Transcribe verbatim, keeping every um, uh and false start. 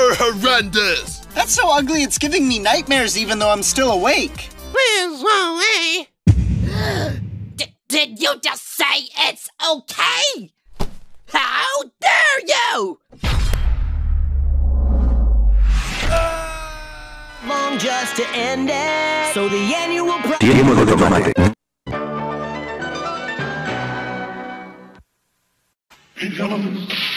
You're horrendous! That's so ugly it's giving me nightmares even though I'm still awake. Please, Wally. D- did you just say it's okay? How dare you! Long just to end it. So the annual pro- Hey, gentlemen.